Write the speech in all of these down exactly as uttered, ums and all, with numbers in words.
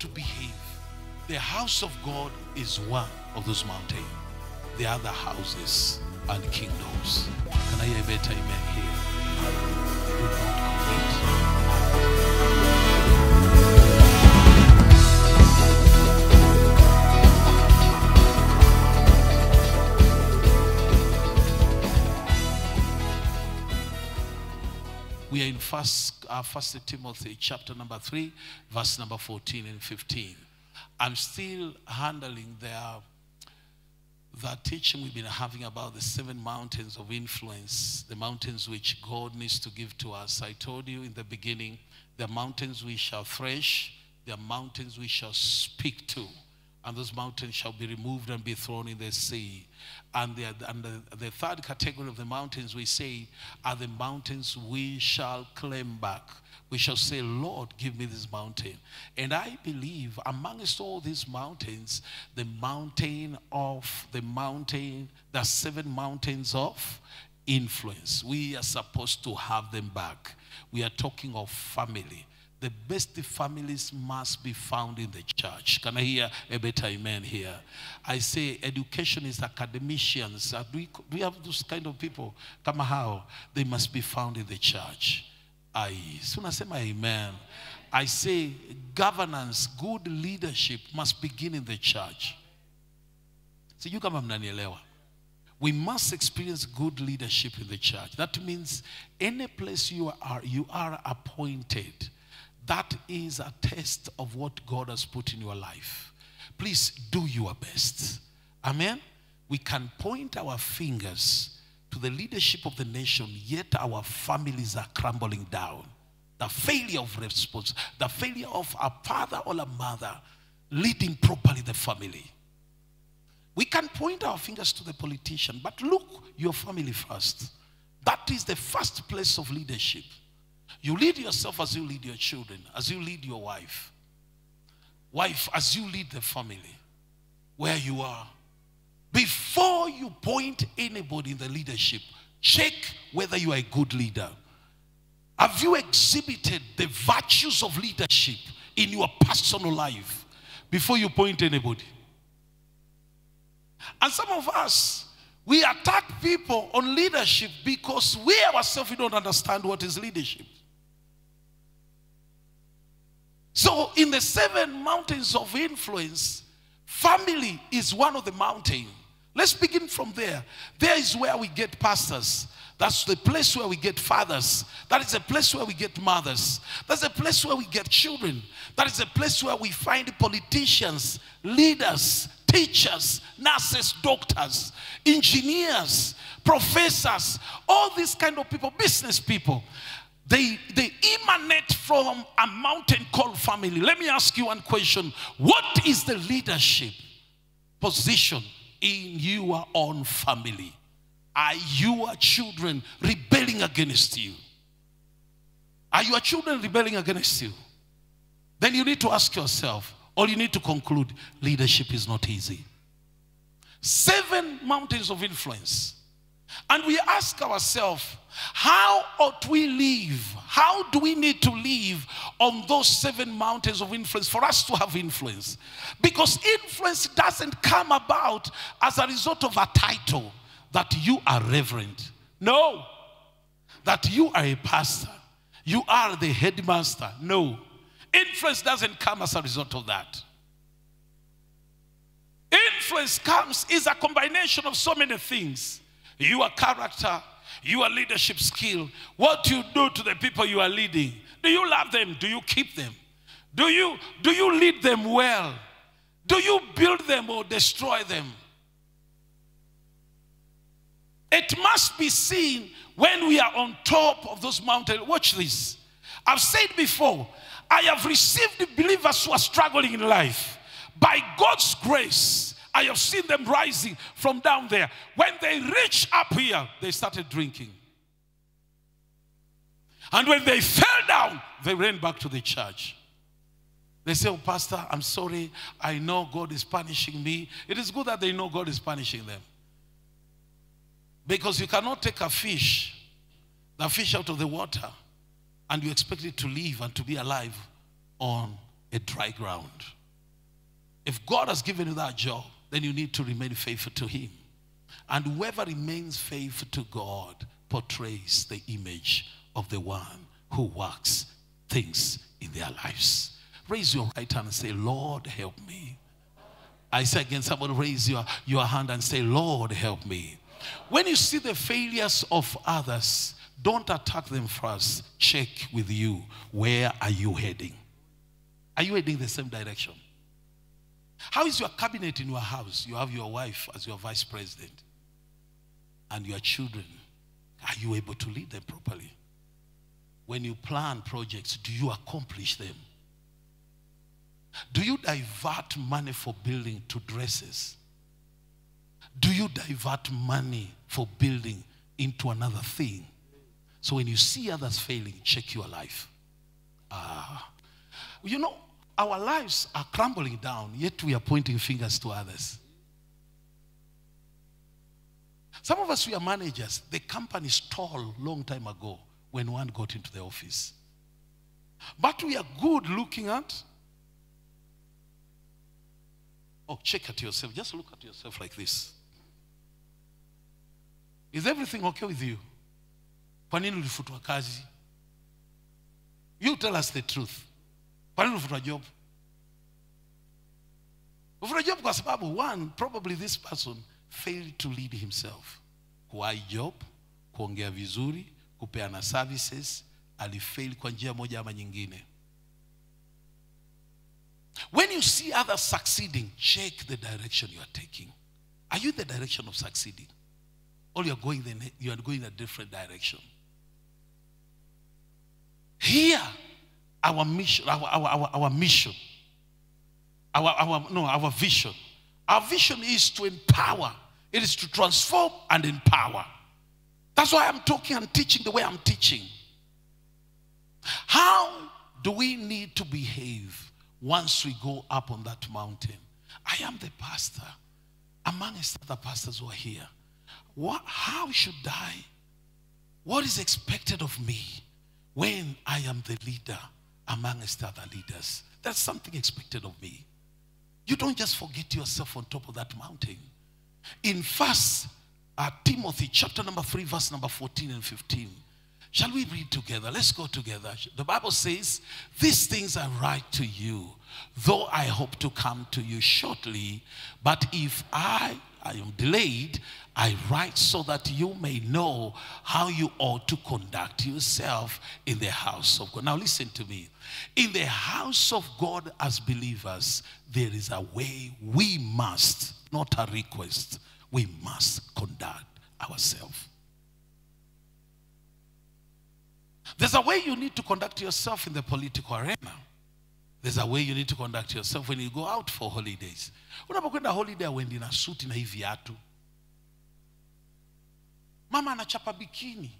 to behave. The house of God is one of those mountains. The other houses and kingdoms. Can I hear a better amen here? Do not commit. We are in first, uh, first Timothy chapter number three, verse number fourteen and fifteen. I'm still handling the, the teaching we've been having about the seven mountains of influence, the mountains which God needs to give to us. I told you in the beginning, the mountains we shall thresh, the mountains we shall speak to, and those mountains shall be removed and be thrown in the sea. And, the, and the, the third category of the mountains we say are the mountains we shall claim back. We shall say, Lord, give me this mountain. And I believe amongst all these mountains, the mountain of the mountain, the seven mountains of influence, we are supposed to have them back. We are talking of family. The best families must be found in the church. Can I hear a better amen here? I say educationists, academicians, do we, do we have those kind of people? Come how? They must be found in the church. I soon as I say my amen. I say governance, good leadership must begin in the church. So you come mnanielewa. We must experience good leadership in the church. That means any place you are, you are appointed. That is a test of what God has put in your life. Please do your best. Amen. We can point our fingers to the leadership of the nation, yet our families are crumbling down. The failure of response, the failure of a father or a mother leading properly the family. We can point our fingers to the politician, but look your family first. That is the first place of leadership. You lead yourself as you lead your children, as you lead your wife. Wife, as you lead the family, where you are. Before you point anybody in the leadership, check whether you are a good leader. Have you exhibited the virtues of leadership in your personal life before you point anybody? And some of us, we attack people on leadership because we ourselves, we don't understand what is leadership. So in the seven mountains of influence, family is one of the mountains. Let's begin from there. There is where we get pastors. That's the place where we get fathers. That is the place where we get mothers. That's the place where we get children. That is the place where we find politicians, leaders, teachers, nurses, doctors, engineers, professors, all these kind of people, business people. They, they emanate from a mountain called family. Let me ask you one question. What is the leadership position in your own family? Are your children rebelling against you? Are your children rebelling against you? Then you need to ask yourself, or you need to conclude, leadership is not easy. Seven mountains of influence. And we ask ourselves, how ought we live? How do we need to live on those seven mountains of influence for us to have influence? Because influence doesn't come about as a result of a title that you are reverend. No. That you are a pastor. You are the headmaster. No. Influence doesn't come as a result of that. Influence comes is a combination of so many things. Your character, your leadership skill, what you do to the people you are leading. Do you love them? Do you keep them? Do you, do you lead them well? Do you build them or destroy them? It must be seen when we are on top of those mountains. Watch this. I've said before, I have received believers who are struggling in life. By God's grace, I have seen them rising from down there. When they reach up here, they started drinking. And when they fell down, they ran back to the church. They say, oh, Pastor, I'm sorry. I know God is punishing me. It is good that they know God is punishing them. Because you cannot take a fish, the fish out of the water, and you expect it to live and to be alive on a dry ground. If God has given you that job, then you need to remain faithful to him. And whoever remains faithful to God portrays the image of the one who works things in their lives. Raise your right hand and say, Lord, help me. I say again, somebody raise your, your hand and say, Lord, help me. When you see the failures of others, don't attack them first. Check with you, where are you heading? Are you heading the same direction? How is your cabinet in your house? You have your wife as your vice president and your children. Are you able to lead them properly? When you plan projects, do you accomplish them? Do you divert money for building to dresses? Do you divert money for building into another thing? So when you see others failing, check your life. Ah, you know, our lives are crumbling down, yet we are pointing fingers to others. Some of us, we are managers. The company stalled a long time ago when one got into the office. But we are good looking at. Oh, check at yourself. Just look at yourself like this. Is everything okay with you? Kwa nini ulifutwa kazi? You tell us the truth. Kwa nini ulifutwa job? Ulifutwa job kwa sababu, one, probably this person failed to lead himself. Kuwahi job, kuongea vizuri, kupeana services, alifail kwa njia moja ama nyingine. When you see others succeeding, check the direction you are taking. Are you in the direction of succeeding? Or you are going the, you are going in a different direction? Here, our mission, our, our, our, our mission, our, our, no, our vision. Our vision is to empower. It is to transform and empower. That's why I'm talking and teaching the way I'm teaching. How do we need to behave once we go up on that mountain? I am the pastor amongst other pastors who are here. What, how should I, what is expected of me when I am the leader amongst other leaders? That's something expected of me. You don't just forget yourself on top of that mountain. In First uh, Timothy chapter number three, verse number fourteen and fifteen. Shall we read together? Let's go together. The Bible says, these things I write to you, though I hope to come to you shortly, but if I, I am delayed, I write so that you may know how you ought to conduct yourself in the house of God. Now listen to me. In the house of God as believers, there is a way we must, not a request, we must conduct ourselves. There's a way you need to conduct yourself in the political arena. There's a way you need to conduct yourself when you go out for holidays. Unapokwenda holiday wendi na suti na hivi viatu. Mama anachapa bikini.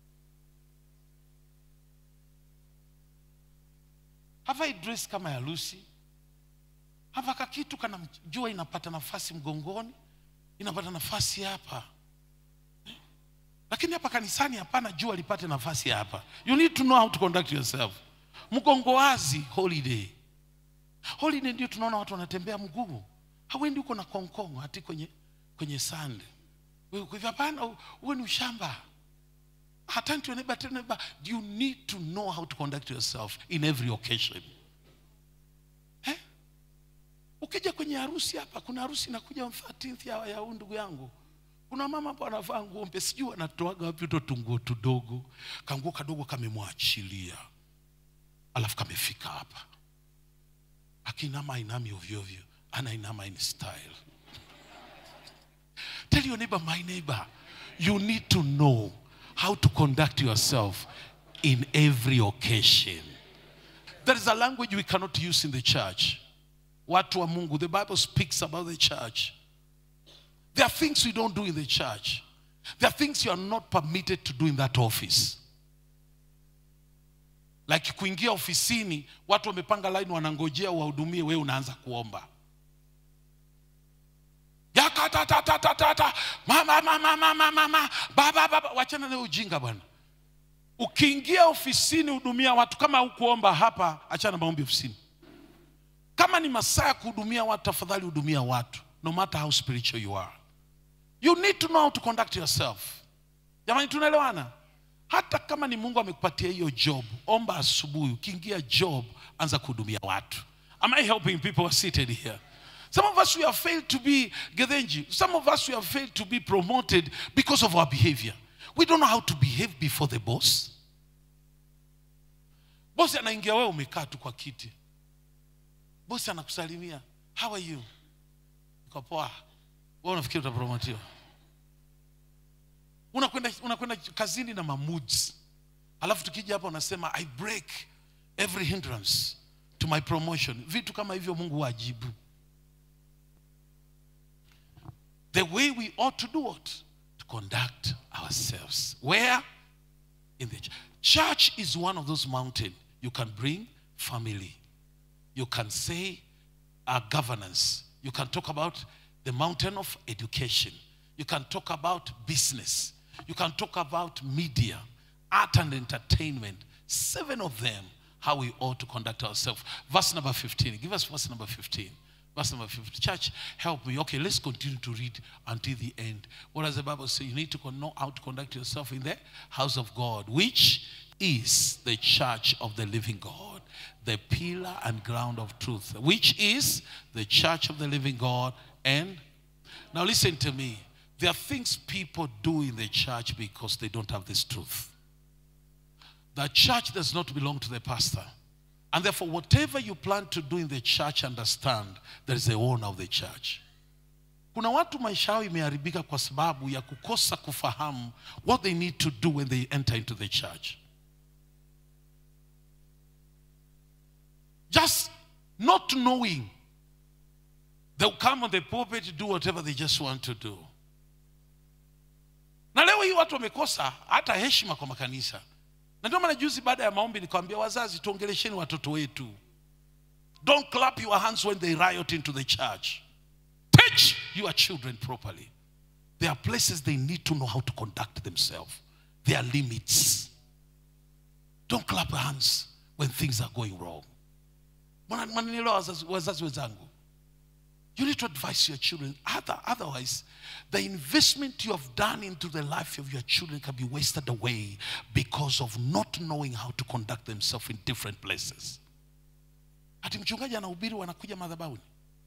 Havai dress kama ya Lucy. Hava kakitu kana jua inapata nafasi mgongoni, inapata nafasi hapa. Lakini hapa kanisani hapana jua lipate nafasi hapa. You need to know how to conduct yourself. Mgongo wazi holiday. Holiday ndio tunaona watu wanatembea mguu. Hawendi uko na konkong hati kwenye kwenye sand. Wewe kwa hapana uwe ni ushamba. Hatani tu neighbor tell neighbor, you need to know how to conduct yourself in every occasion. Eh? Ukija kwenye harusi hapa, kuna harusi inakuja on thirteenth ya ya ndugu yangu. Kuna mama hapo anavaa nguo mpya, sijui anatoaga wapi uto nguo tudogo. Kanguo kadogo kamemwachilia. Alafu kamefika hapa. Akinama inami ovyo ovyo, ana inama in style. Tell your neighbor, my neighbor, you need to know how to conduct yourself in every occasion. There is a language we cannot use in the church. Watu wa Mungu, the Bible speaks about the church. There are things we don't do in the church. There are things you are not permitted to do in that office. Like kuingia ofisini, watu wamepanga line wanangojea wahudumie, wewe unaanza kuomba. Yakata ta ta ta ta ta mama mama mama mama baba baba, wachana na ujinga bwana. Ukiingia ofisini hudumia watu, kama hukuomba hapa, achana maombi ofisini. Kama ni masaa ya kuhudumia watu, tafadhali hudumia watu, no matter how spiritual you are. You need to know how to conduct yourself. Jamani, tunaelewana? Hata kama ni Mungu amekupatia hiyo job, omba asubuhi, ukiingia job, anza kuhudumia watu. Am I helping people who are seated here? Some of us, we have failed to be Gedenji. Some of us, we have failed to be promoted because of our behavior. We don't know how to behave before the boss. Boss anaingia, wewe umekaa tu kwa kiti. Boss anakusalimia, how are you? Uko poa. Wewe unafikiri utapromotiwa? Unakwenda unakwenda kazini na moods. Alafu tukija hapa unasema I break every hindrance to my promotion. Vitu kama hivyo Mungu wajibu. The way we ought to do what? To conduct ourselves. Where? In the church. Church is one of those mountains. You can bring family. You can say uh, governance. You can talk about the mountain of education. You can talk about business. You can talk about media, art and entertainment. Seven of them, how we ought to conduct ourselves. Verse number fifteen. Give us verse number fifteen. Verse number fifteen. Church, help me. Okay, let's continue to read until the end. What does the Bible say? You need to know how to conduct yourself in the house of God, which is the church of the living God, the pillar and ground of truth, which is the church of the living God. And now listen to me. There are things people do in the church because they don't have this truth. The church does not belong to the pastor. And therefore, whatever you plan to do in the church, understand there is the owner of the church. Kuna watu maisha yao imeharibika kwa sababu ya kukosa kufahamu what they need to do when they enter into the church. Just not knowing. They'll come on the pulpit to do whatever they just want to do. Na leo hii watu wamekosa hata heshima kwa makanisa. Na ndio maana juzi baada ya maombi nikamwambia wazazi, tuongelesheni watoto wetu. Don't clap your hands when they riot into the church. Teach your children properly. There are places they need to know how to conduct themselves. There are limits. Don't clap your hands when things are going wrong. Wazazi wenzangu, you need to advise your children. Otherwise, the investment you have done into the life of your children can be wasted away because of not knowing how to conduct themselves in different places. Ati mchungaji anahubiri wanakuja madhabahuni.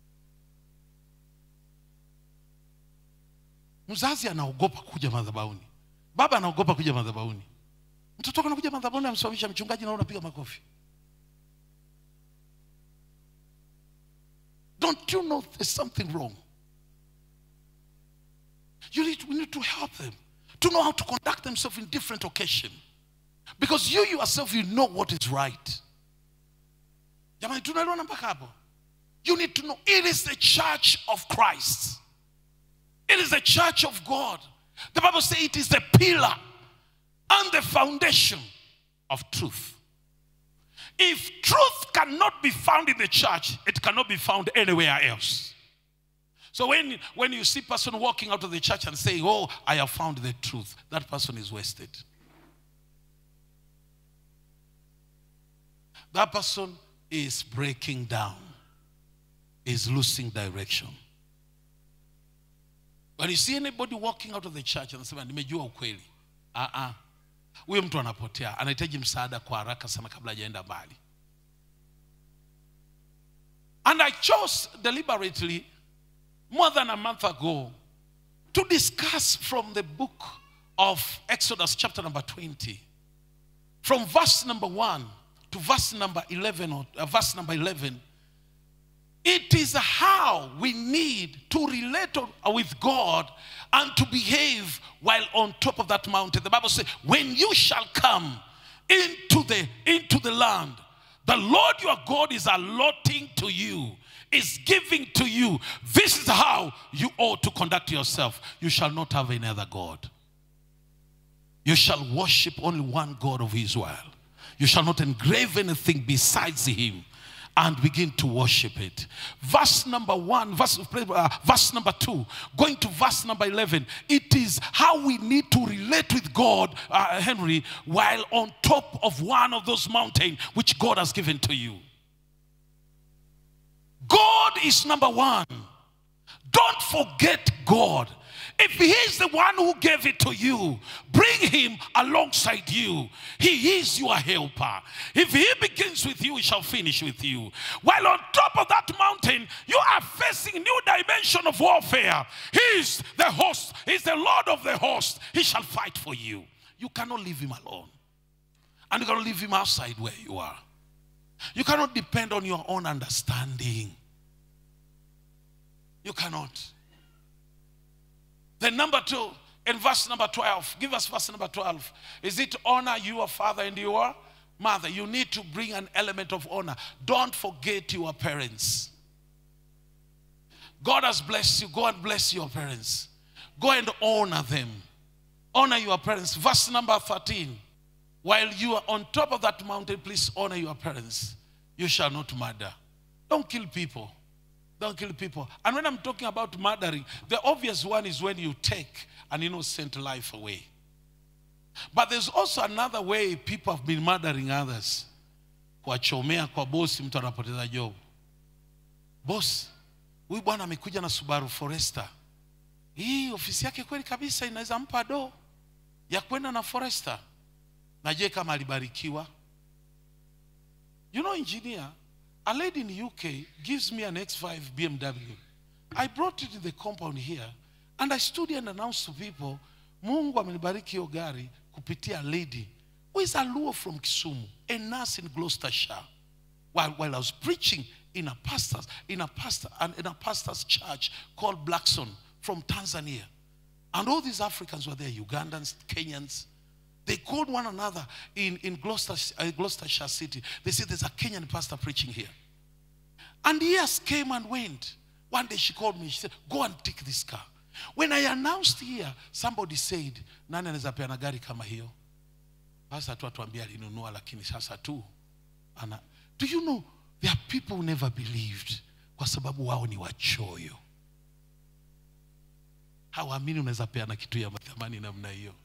Mzazi anaogopa kuja madhabahuni. Baba anaogopa kuja madhabahuni. Mtoto wako anakuja madhabahuni amswamisha mchungaji na unapiga makofi. Don't you know there's something wrong? You need, we need to help them to know how to conduct themselves in different occasions. Because you yourself, you know what is right. You need to know it is the church of Christ. It is the church of God. The Bible says it is the pillar and the foundation of truth. If truth cannot be found in the church, it cannot be found anywhere else. So when, when you see a person walking out of the church and saying, oh, I have found the truth, that person is wasted. That person is breaking down, is losing direction. When you see anybody walking out of the church and say, nimejua ukweli, ah ah, huyo mtu anapotea, anahitaji msaada kwa haraka sana kabla hajaenda mbali. And I chose deliberately more than a month ago to discuss from the book of Exodus chapter number twenty, from verse number one to verse number eleven, or uh, verse number eleven. It is how we need to relate with God and to behave while on top of that mountain. The Bible says, when you shall come into the, into the land, the Lord your God is allotting to you, is giving to you. This is how you ought to conduct yourself. You shall not have any other God. You shall worship only one God of Israel. You shall not engrave anything besides him and begin to worship it. Verse number one, verse, uh, verse number two, going to verse number eleven. It is how we need to relate with God, uh, Henry, while on top of one of those mountains which God has given to you. God is number one. Don't forget God. If he is the one who gave it to you, bring him alongside you. He is your helper. If he begins with you, he shall finish with you. While on top of that mountain, you are facing new dimension of warfare. He is the host. He is the Lord of the host. He shall fight for you. You cannot leave him alone. And you cannot leave him outside where you are. You cannot depend on your own understanding. You cannot. Then number two, in verse number twelve, give us verse number twelve. Is it honor your father and your mother? You need to bring an element of honor. Don't forget your parents. God has blessed you. Go and bless your parents. Go and honor them. Honor your parents. Verse number thirteen. While you are on top of that mountain, please honor your parents. You shall not murder. Don't kill people. Don't kill people. And when I'm talking about murdering, the obvious one is when you take an innocent life away. But there's also another way people have been murdering others. Kuwachomea kwa bosi mtu anapoteza job. Boss, huyu bwana amekuja na Subaru Forester. Hii ofisi yake kweli kabisa inaweza mpa do ya kwenda na Forester. Na je kama alibarikiwa? You know, engineer, a lady in U K gives me an X five B M W. I brought it in the compound here, and I stood here and announced to people, Mungu amenibariki hiyo gari kupitia lady who is a Luo from Kisumu, a nurse in Gloucestershire. While, while I was preaching in a pastor's, in a pastor, in a pastor's church called Blackson from Tanzania. And all these Africans were there, Ugandans, Kenyans. They called one another in, in Gloucester, uh, Gloucestershire city. They said, there's a Kenyan pastor preaching here. And years came and went. One day she called me. She said, go and take this car. When I announced here, somebody said, nani anaweza peana gari kama hiyo? Pastor tu atuambia alinunua lakini sasa tu. Ana. Do you know, there are people who never believed kwa sababu wao ni wachoyo. Hawaamini unaweza peana kitu ya thamani namna hiyo.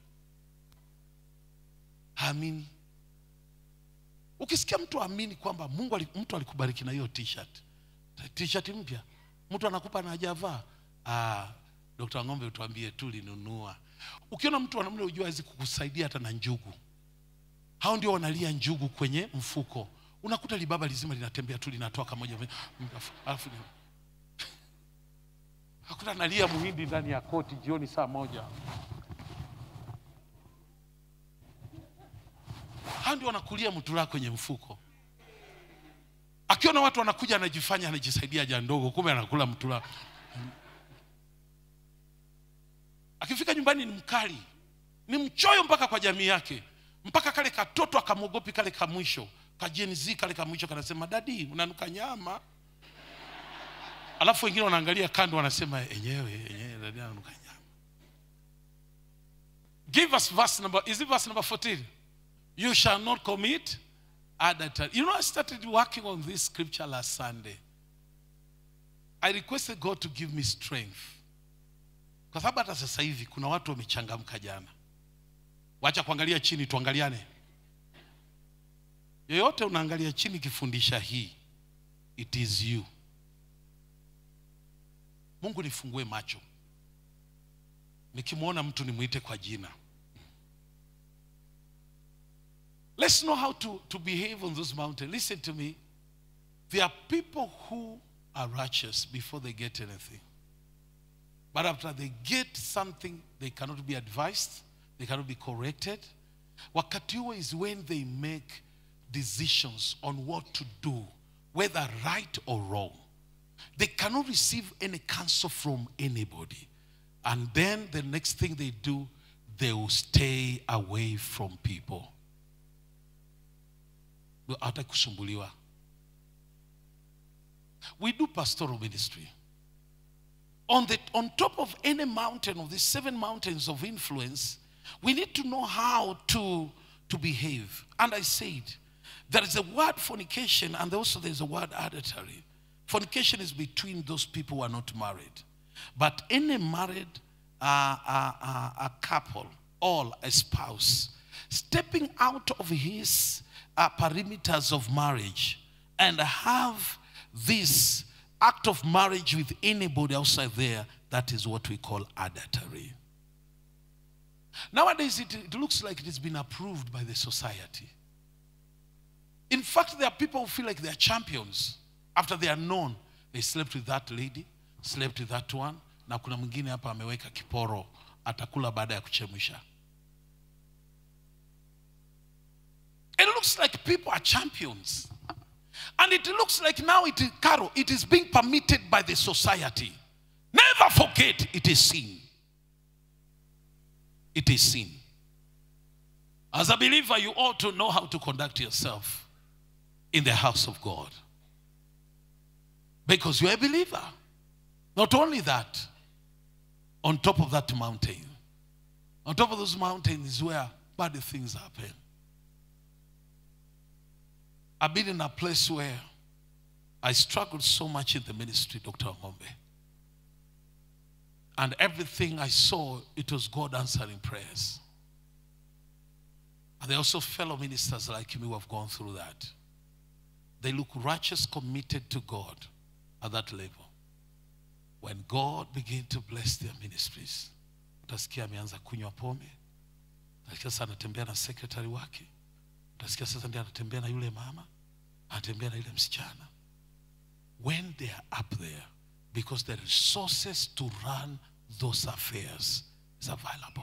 Haamini. Ukisikia mtu amini kwamba Mungu mtu alikubariki na hiyo t-shirt. T-shirt mpya. Mtu anakupa na hajavaa. Ah, Daktari Ng'ombe utuambie tu linunua. Ukiona mtu anamle ujua hizi kukusaidia hata na njugu. Hao ndio wanalia njugu kwenye mfuko. Unakuta libaba lizima linatembea tu linatoa kama moja. Alafu hakuna analia muhindi ndani ya koti jioni saa moja. Hao ndio wanakulia mtura kwenye mfuko. Akiona watu wanakuja anajifanya anajisaidia haja ndogo, kumbe anakula mtura. Akifika nyumbani ni mkali. Ni mchoyo mpaka kwa jamii yake. Mpaka kale katoto akamogopi kale kamwisho. Kajenzi kale kamwisho kanasema, "Daddy, unanuka nyama." Alafu wengine wanaangalia kando wanasema, "Enyewe, enyewe daddy ananuka nyama." Give us verse number, is it verse number fourteen? You shall not commit adultery. You know, I started working on this scripture last Sunday. I requested God to give me strength. Kwa sababu hata sasa hivi kuna watu wamechangamka jana. Wacha kuangalia chini, tuangaliane. Yeyote unaangalia chini kifundisha hii, it is you. Mungu nifungue macho. Nikimuona mtu nimuite kwa jina. Let's know how to, to behave on those mountains. Listen to me. There are people who are righteous before they get anything. But after they get something, they cannot be advised. They cannot be corrected. Wakati huo is when they make decisions on what to do, whether right or wrong. They cannot receive any counsel from anybody. And then the next thing they do, they will stay away from people. Hata kusumbuliwa. We do pastoral ministry. On, the, on top of any mountain of these seven mountains of influence, we need to know how to, to behave. And I said, there is a word fornication and also there is a word adultery. Fornication is between those people who are not married. But any married uh, uh, uh, a couple, or a spouse, stepping out of his uh, perimeters of marriage and have this act of marriage with anybody outside there, that is what we call adultery. Nowadays, it, it looks like it has been approved by the society. In fact, there are people who feel like they are champions after they are known. They slept with that lady, slept with that one, na kuna mwingine hapa ameweka kiporo, atakula baada ya kuchemsha. It looks like people are champions. And it looks like now it is, Carol, it is being permitted by the society. Never forget, it is sin. It is sin. As a believer, you ought to know how to conduct yourself in the house of God. Because you're a believer. Not only that, on top of that mountain, on top of those mountains is where bad things happen. I've been in a place where I struggled so much in the ministry, Doctor Ngombe. And everything I saw, it was God answering prayers. And there are also fellow ministers like me who have gone through that. They look righteous, committed to God at that level. When God began to bless their ministries, utasikia ameanza kunywa pombe, utasikia sasa anatembea na secretary wake, utasikia sasa ndiye anatembea na yule mama, anatembea na yule msichana. When they are up there, because the resources to run those affairs is available.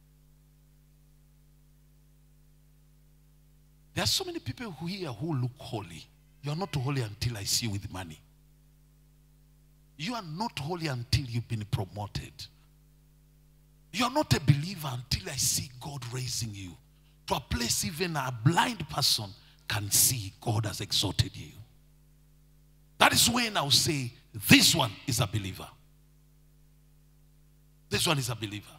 There are so many people who here who look holy. You are not holy until I see you with money. You are not holy until you've been promoted. You are not a believer until I see God raising you to a place even a blind person can see God has exalted you. That is when I'll say, this one is a believer. This one is a believer.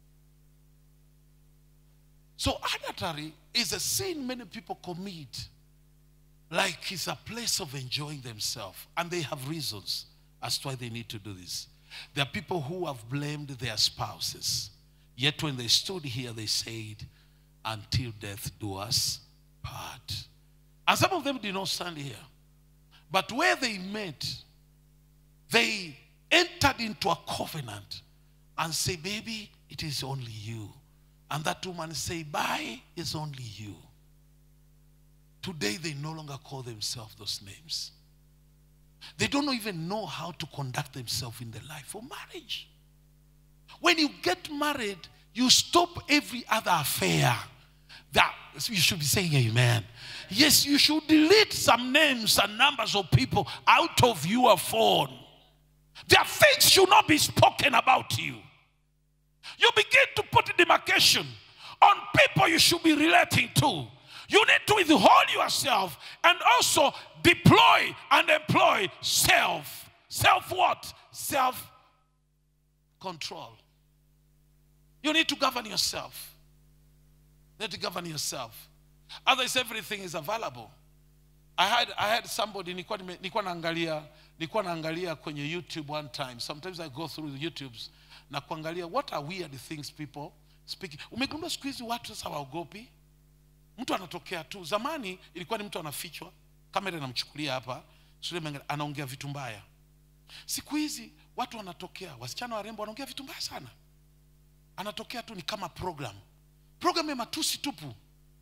So adultery is a sin many people commit. Like it's a place of enjoying themselves. And they have reasons as to why they need to do this. There are people who have blamed their spouses. Yet when they stood here, they said, until death do us part. And some of them did not stand here. But where they met, they entered into a covenant and say, baby, it is only you. And that woman say, bye, it's only you. Today, they no longer call themselves those names. They don't even know how to conduct themselves in the life of marriage. When you get married, you stop every other affair. That you should be saying amen. Yes, you should delete some names and numbers of people out of your phone. Their things should not be spoken about you. You begin to put demarcation on people you should be relating to. You need to withhold yourself and also deploy and employ self. Self what? Self-control. You need to govern yourself. You need to govern yourself. Otherwise, everything is available. I had I had somebody nilikuwa nilikuwa naangalia nilikuwa naangalia kwenye YouTube one time. Sometimes I go through the YouTubes na kuangalia what are weird things people speaking. Umegundua siku hizi watu sasa waogopi. Mtu anatokea tu. Zamani ilikuwa ni mtu anafichwa, kamera inamchukulia hapa, sura anaongea vitu mbaya. Siku hizi watu wanatokea, wasichana warembo wanaongea vitu mbaya sana. Anatokea tu ni kama program. Program ya matusi tupu.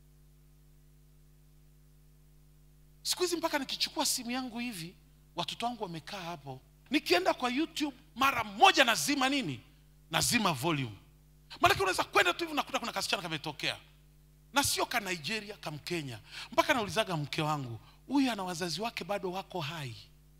Siku hizi mpaka nikichukua simu yangu hivi, watoto wangu wamekaa hapo. Nikienda kwa YouTube mara moja nazima nini? Nazima volume. Maana unaweza kwenda tu hivi nakuta kuna kasichana kametokea. Na sio ka Nigeria, ka Mkenya. Mpaka naulizaga mke wangu, huyu ana wazazi wake bado wako hai?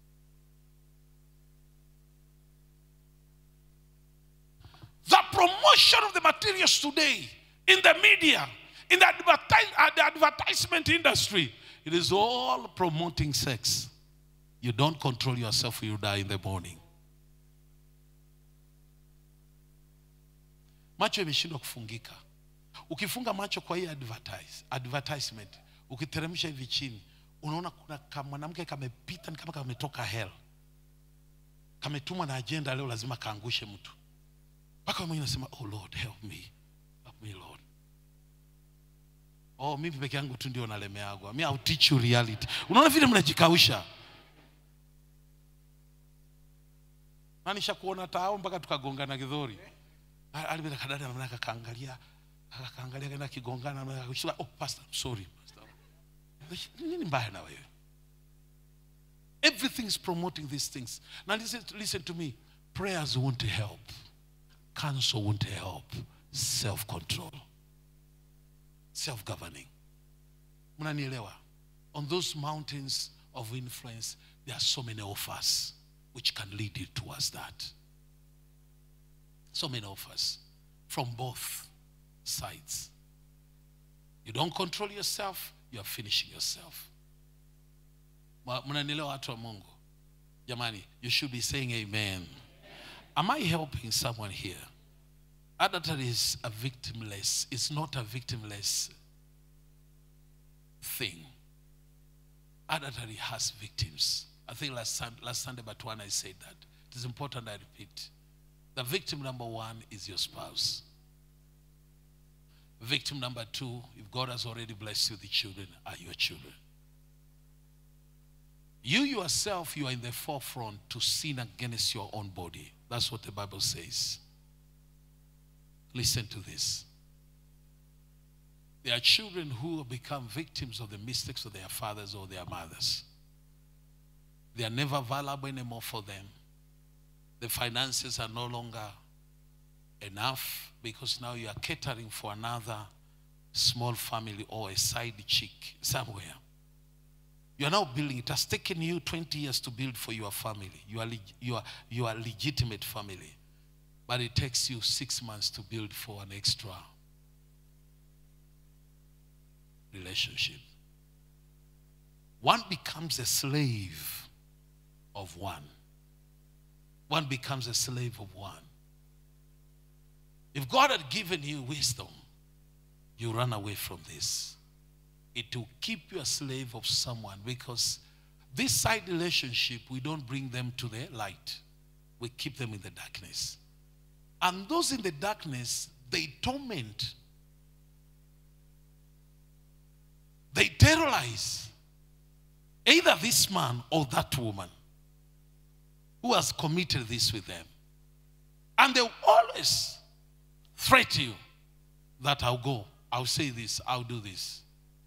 The promotion of the materials today in the media, in the, advertise, uh, the advertisement industry, it is all promoting sex. You don't control yourself, you die in the morning. Macho imeshindwa kufungika. Ukifunga macho kwa hii advertise, advertisement, ukiteremsha hivi chini, unaona kuna kama mwanamke kamepita ni kama kametoka hell. Kametumwa na agenda leo lazima kaangushe mtu. Mpaka mwenye unasema, oh Lord, help me. Help me, Lord. Oh, mimi peke yangu tu ndio nalemeagwa. Mimi I'll teach you reality. Unaona vile mnajikausha. Na nishakuona tao mpaka tukagongana kidhori. Alibeba kadada na akaangalia, akaangalia kana kigongana na akashika, oh pastor, sorry pastor. Nini mbaya na wewe? Everything is promoting these things. Now listen, listen to me. Prayers won't help. Counsel won't help. Self-control. Self-governing. Mnanielewa? On those mountains of influence, there are so many offers which can lead you towards that. So many offers from both sides. You don't control yourself, you are finishing yourself. Mnanielewa watu wa Mungu? Jamani, you should be saying amen. Am I helping someone here? Adultery is a victimless, it's not a victimless thing. Adultery has victims. I think last, last Sunday, but one I said that. It is important I repeat. The victim number one is your spouse. Victim number two, if God has already blessed you, the children are your children. You yourself, you are in the forefront to sin against your own body. That's what the Bible says. Listen to this. There are children who become victims of the mistakes of their fathers or their mothers. They are never valuable anymore for them. The finances are no longer enough because now you are catering for another small family or a side chick somewhere. You are now building. It has taken you twenty years to build for your family. You are, you are, you are legitimate family. But it takes you six months to build for an extra relationship. One becomes a slave of one. One becomes a slave of one. If God had given you wisdom, you run away from this. It will keep you a slave of someone, because this side relationship, we don't bring them to the light. We keep them in the darkness. And those in the darkness, they torment. They terrorize either this man or that woman who has committed this with them. And they will always threaten you that I'll go, I'll say this, I'll do this.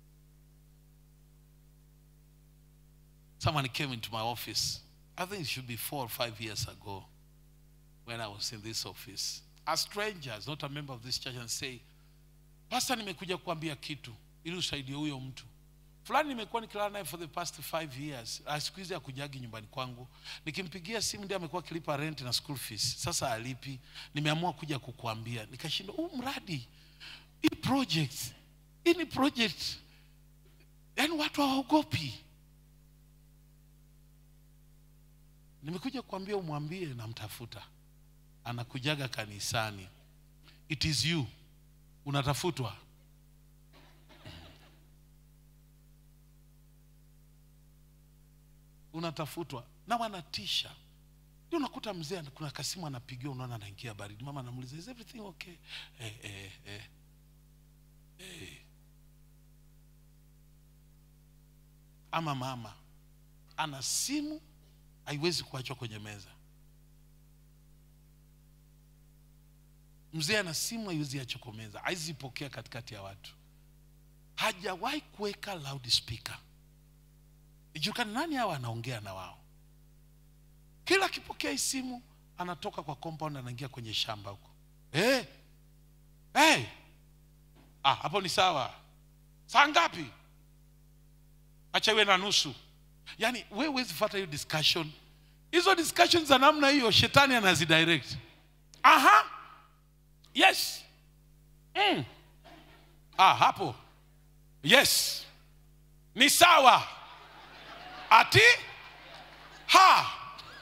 Someone came into my office, I think it should be four or five years ago, when I was in this office. A stranger, not a member of this church, and say, Pastor, nimekuja kuambia kitu, ili usaidie huyo mtu. Fulani nimekuwa nikilala naye for the past five years. Siku hizi hakujagi nyumbani kwangu. Nikimpigia simu ndiye amekuwa kilipa rent na school fees. Sasa alipi. Nimeamua kuja kukuambia. Nikashindwa, huu mradi, hii project, hii ni project. Yaani watu hawaogopi. Nimekuja kuambia umwambie na mtafuta. Anakujaga kanisani. It is you. Unatafutwa. Unatafutwa na wanatisha. Ndio unakuta mzee kuna kasimu anapigiwa, unaona anaingia baridi. Mama anamuuliza, is everything okay? Eh eh eh. Eh. Ama mama ana simu haiwezi kuachwa kwenye meza. Mzee ana simu haiwezi achwa kwenye meza. Haizipokea katikati ya watu. Hajawahi kuweka loudspeaker. Ijulikana nani hawa anaongea na wao. Kila akipokea simu anatoka kwa compound anaingia kwenye shamba huko. Eh? Eh? Ah, hapo ni sawa. Saa ngapi? Acha iwe na nusu. Yaani wewe huwezi fuata hiyo discussion. Hizo discussions za namna hiyo shetani anazidirect. Aha. Yes. Mm. Ah, hapo. Yes. Ni sawa. Ati? Ha!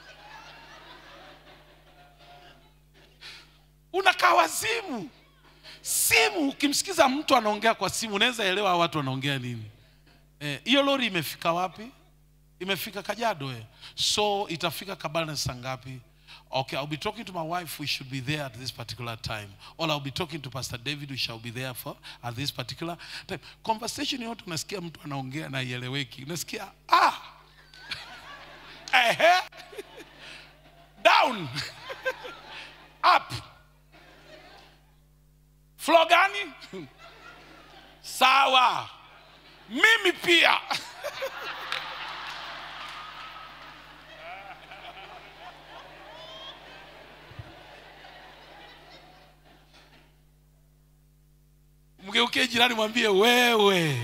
Unakaa wazimu. Simu, ukimsikiza mtu anaongea kwa simu, unaweza elewa watu wanaongea nini. Eh, hiyo lori imefika wapi? Imefika Kajiado eh. So itafika Kabala saa ngapi? Okay, I'll be talking to my wife, we should be there at this particular time. Or I'll be talking to Pastor David, we shall be there for at this particular time. Conversation yote unasikia mtu anaongea na ieleweki. Unasikia, ah! Ehe. Down. Up. Floor gani? Sawa. Mimi pia. Mgeukie jirani mwambie wewe.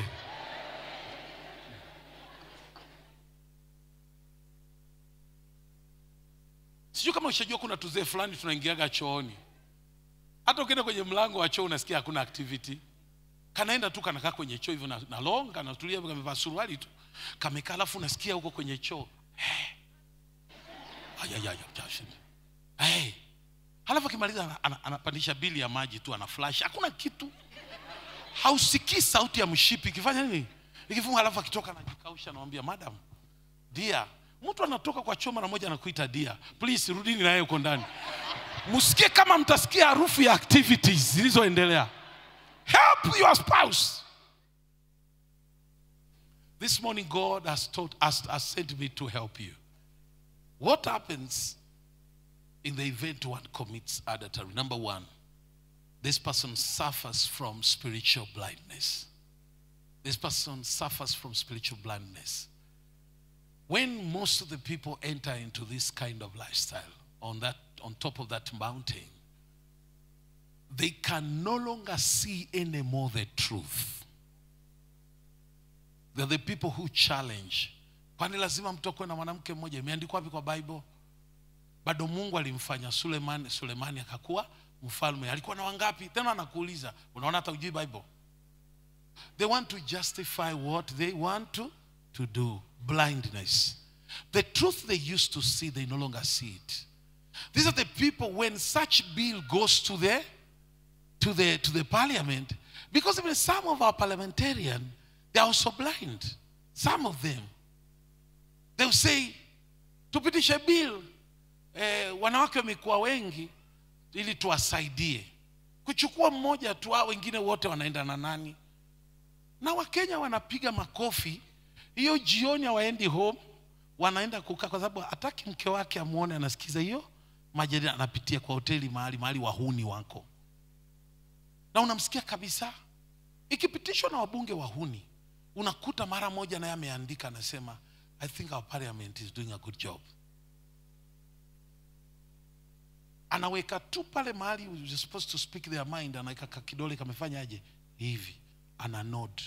Sijui kama ushajua kuna tuzee fulani tunaingiaga chooni. Hata ukienda kwenye mlango wa choo unasikia hakuna activity. Kanaenda tu kanakaa kwenye choo hivyo na, na longa na tulia kamevaa suruali tu. Kamekaa alafu unasikia huko kwenye choo. Hey. Ayayaya jasho. Hey. Halafu akimaliza anapandisha bili ya maji tu, ana flash. Hakuna kitu. Hausikii sauti ya mshipi ikifanya nini? Ikifunga halafu akitoka anajikausha anamwambia madam, dear, mtu anatoka kwa choo mara moja anakuita dear. Please rudini naye uko ndani. Msikie kama mtasikia harufu ya activities zilizoendelea. Help your spouse. This morning God has taught us, has sent me to help you. What happens in the event one commits adultery? Number one, this person suffers from spiritual blindness. This person suffers from spiritual blindness. When most of the people enter into this kind of lifestyle, on that, on top of that mountain, they can no longer see anymore the truth. They're the people who challenge. Kwani lazima mtokwe na mwanamke mmoja? Imeandikwa wapi kwa Bible? Bado Mungu alimfanya Suleiman, Sulemani akakuwa mfalme. Alikuwa na wangapi? Tena anakuuliza, unaona hata hujui Bible? They want to justify what they want to, to do. Blindness. The truth they used to see, they no longer see it. These are the people, when such bill goes to the to the to the parliament, because even some of our parliamentarians, they are also blind. Some of them, they'll say, tupitishe bill, eh, wanawake wamekuwa wengi ili tuwasaidie. Kuchukua mmoja tu, hao wengine wote wanaenda na nani? Na Wakenya wanapiga makofi. Hiyo jioni hawaendi home, wanaenda kukaa kwa sababu hataki mke wake amuone anasikiza hiyo majadiliano, anapitia kwa hoteli mahali mahali wahuni wako. Na unamsikia kabisa ikipitishwa na wabunge wahuni, unakuta mara moja naye ameandika anasema, I think our parliament is doing a good job. Anaweka tu pale mahali you're supposed to speak their mind, anaweka kidole kamefanya aje hivi, ana nod.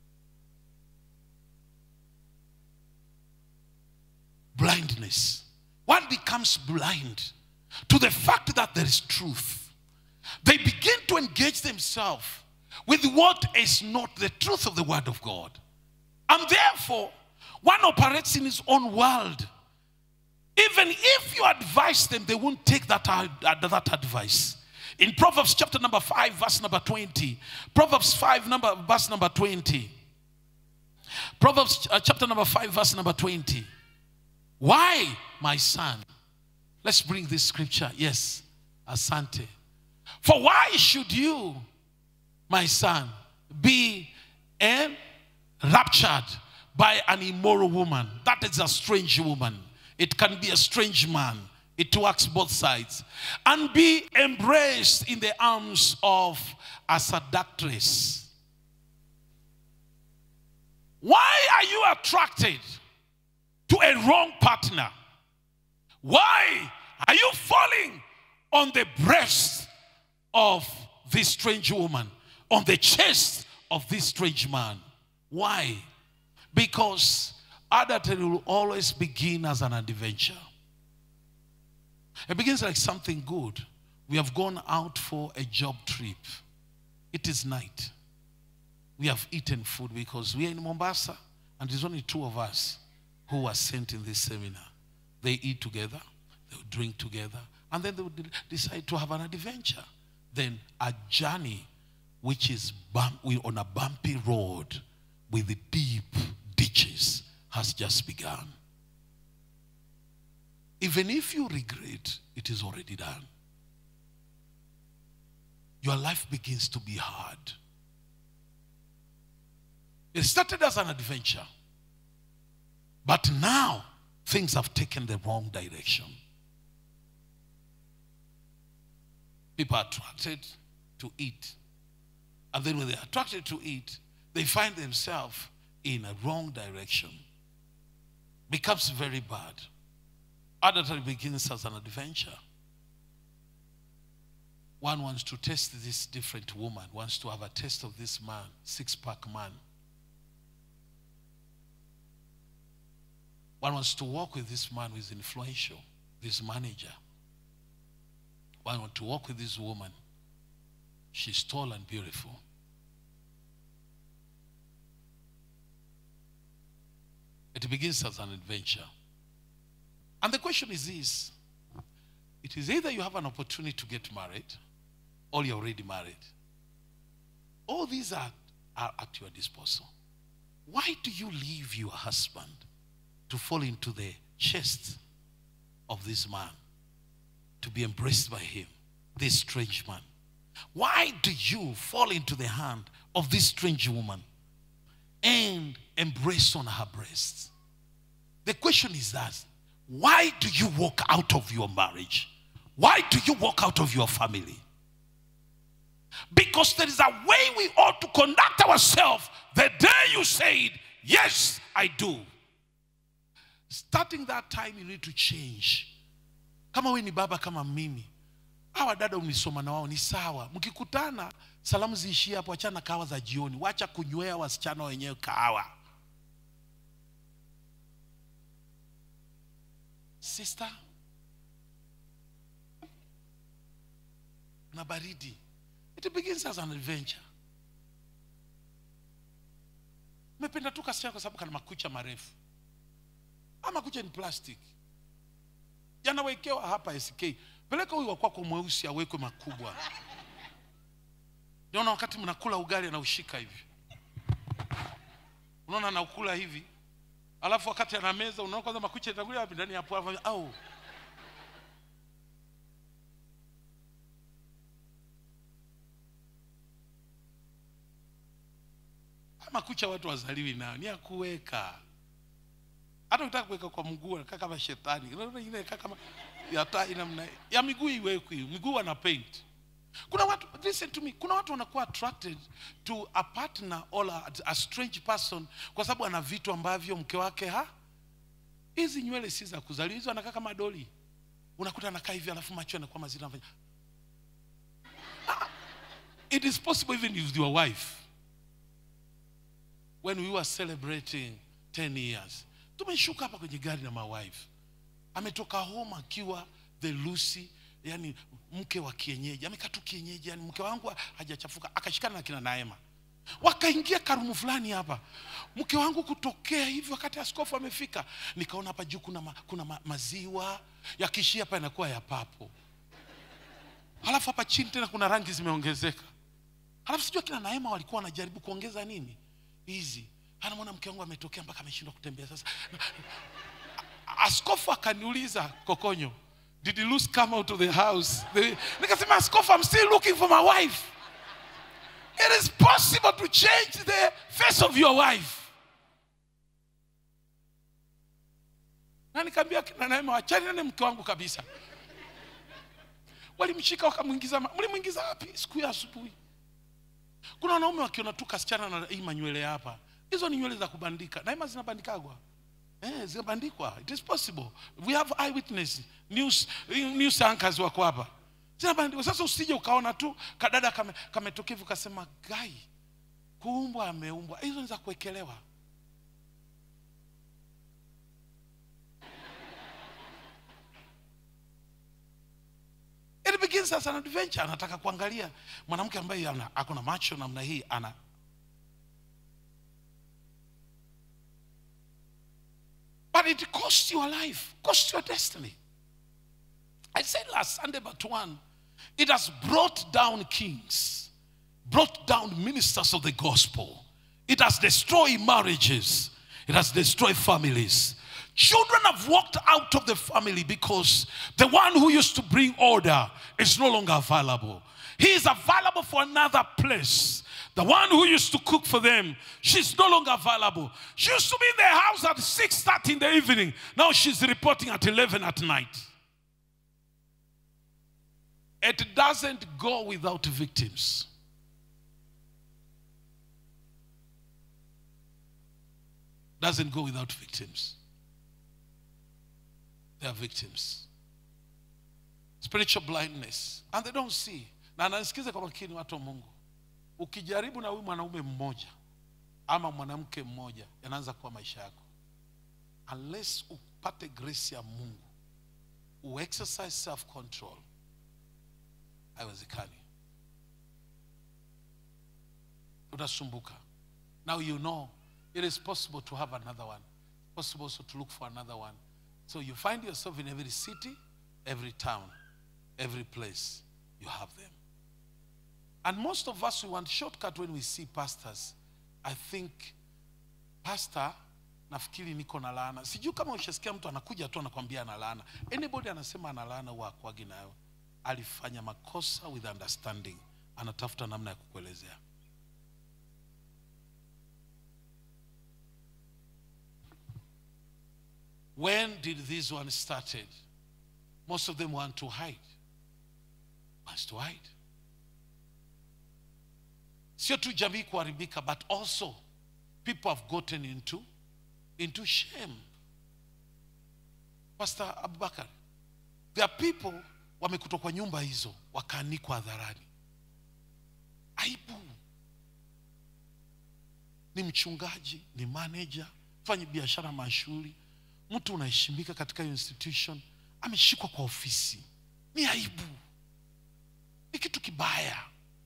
Blindness. One becomes blind to the fact that there is truth. They begin to engage themselves with what is not the truth of the word of God. And therefore, one operates in his own world. Even if you advise them, they won't take that, uh, that advice. In Proverbs chapter number five, verse number twenty. Proverbs five, number, verse number twenty. Proverbs uh, chapter number five, verse number twenty. Why, my son? Let's bring this scripture. Yes, Asante. For why should you, my son, be enraptured by an immoral woman? That is a strange woman. It can be a strange man. It works both sides. And be embraced in the arms of a seductress. Why are you attracted to a wrong partner? Why are you falling on the breast of this strange woman, on the chest of this strange man? Why? Because adultery will always begin as an adventure. It begins like something good. We have gone out for a job trip. It is night. We have eaten food because we are in Mombasa and there's only two of us who were sent in this seminar. They eat together, they will drink together, and then they would decide to have an adventure. Then a journey which is bump, on a bumpy road with the deep ditches has just begun. Even if you regret, it is already done. Your life begins to be hard. It started as an adventure, but now things have taken the wrong direction. People are attracted to it. And then when they're attracted to it, they find themselves in a wrong direction. Becomes very bad. Adultery begins as an adventure. One wants to test this different woman, wants to have a taste of this man, six-pack man. One wants to walk with this man who is influential, this manager. One wants to walk with this woman. She's tall and beautiful. It begins as an adventure. And the question is this. It is either you have an opportunity to get married or you're already married. All these are, are at your disposal. Why do you leave your husband to fall into the chest of this man, to be embraced by him, this strange man? Why do you fall into the hand of this strange woman and embrace on her breasts? The question is that, why do you walk out of your marriage? Why do you walk out of your family? Because there is a way we ought to conduct ourselves the day you said, yes, I do. Starting that time, you need to change. Kama we ni baba kama mimi, hawa dada unisoma na wao ni sawa. Mkikutana, salamu ziishie hapo, achana kahawa za jioni. Wacha kunywea wasichana wenyewe kahawa. Sister, na baridi. It begins as an adventure. Mependa tu kasichana kwa sababu kana makucha marefu. Ama kucha ni plastic. Yanawekewa hapa S K. Peleka huyu wakwako mweusi awekwe makubwa. Unaona wakati mnakula ugali anaushika hivi. Unaona anaukula hivi. Alafu wakati ana meza unaona kwanza makucha yanakuja wapi ndani hapo au. Makucha watu wazaliwi nao ni ya kuweka. Hata ukitaka kuweka kwa mguu anakaa kama shetani. Unaona ile kama ya taa ina mna ya miguu iwekwe, miguu ana paint. Kuna watu, listen to me, kuna watu wanakuwa attracted to a partner or a, a strange person kwa sababu ana vitu ambavyo mke wake ha. Hizi nywele si za kuzaliwa, hizo anakaa kama doli. Unakuta anakaa hivi alafu macho yanakuwa mazito anafanya. It is possible even with your wife. When we were celebrating ten years, tumeshuka hapa kwenye gari na my wife. Ametoka home akiwa the Lucy, yani mke wa kienyeji. Amekatu kienyeji, yani mke wangu hajachafuka. Akashikana na kina Naema. Wakaingia karumu fulani hapa. Mke wangu kutokea hivi wakati askofu amefika. Nikaona hapa juu kuna, ma, kuna ma, maziwa. Yakishia hapa yanakuwa ya papo. Halafu hapa chini tena kuna rangi zimeongezeka. Halafu sijua kina Naema walikuwa wanajaribu kuongeza nini? Hizi. Anamwona mke wangu ametokea mpaka ameshindwa kutembea sasa. Askofu akaniuliza, Kokonyo, did the loose come out of the house? Nikasema, Askofu, I'm still looking for my wife. It is possible to change the face of your wife. Na nikamwambia kina Naema wachani na mke wangu kabisa. Walimshika wakamuingiza, mlimuingiza wapi? Siku ya asubuhi. Kuna wanaume wakiona tu kasichana na hii manywele hapa. Hizo ni nywele za kubandika. Naima zinabandikagwa. Eh, zinabandikwa. It is possible. We have eyewitness. News news anchors wako hapa. Zinabandikwa. Sasa usije ukaona tu kadada kame kametokea hivi ukasema gai. Kuumbwa ameumbwa. Hizo ni za kuwekelewa. It begins as an adventure. Anataka kuangalia mwanamke ambaye ana akona macho namna hii ana. But it costs your life, costs your destiny. I said last Sunday but one, it has brought down kings, brought down ministers of the gospel. It has destroyed marriages. It has destroyed families. Children have walked out of the family because the one who used to bring order is no longer available. He is available for another place. The one who used to cook for them, she's no longer available. She used to be in the house at six thirty in the evening. Now she's reporting at eleven at night. It doesn't go without victims. Doesn't go without victims. They are victims. Spiritual blindness. And they don't see. Na nanisikize kwa makini watu wa Mungu. Ukijaribu na huyu mwanaume mmoja ama mwanamke mmoja, yanaanza kuwa maisha yako. Unless upate grace ya Mungu, u exercise self control, haiwezekani. Utasumbuka. Now you know it is possible to have another one. Possible also to look for another one. So you find yourself in every city, every town, every place, you have them. And most of us, we want shortcut when we see pastors. I think, pastor, nafikiri niko na laana. Sijui kama ushasikia mtu anakuja tu anakuambia ana laana. Anybody anasema ana laana huwa hakuagi nayo. Alifanya makosa with understanding. Anatafuta namna ya kukuelezea. When did these ones started? Most of them want to hide. Wants to hide. Sio tu jamii kuharibika, but also people have gotten into into shame. Pastor Abubakar, there are people wamekutwa kwa nyumba hizo wakaanikwa hadharani. Aibu. Ni mchungaji, ni manager, fanya biashara mashuhuri, mtu unaheshimika katika institution, ameshikwa kwa ofisi. Ni aibu. Ni kitu kibaya.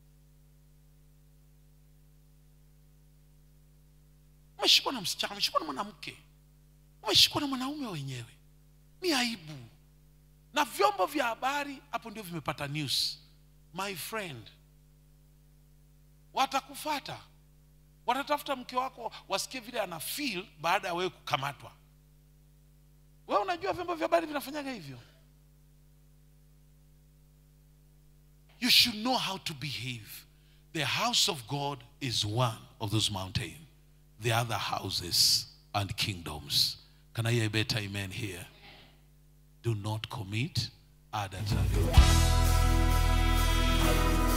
Umeshikwa na msichana, umeshikwa na mwanamke, umeshikwa na mwanaume wenyewe. Ni aibu. Na vyombo vya habari hapo ndio vimepata news. My friend, watakufuata. Watatafuta mke wako wasikie vile ana feel baada ya wewe kukamatwa. Wewe unajua vyombo vya habari vinafanyaga hivyo? You should know how to behave. The house of God is one of those mountains. The other houses and kingdoms. Can I hear a better amen here? Do not commit adultery.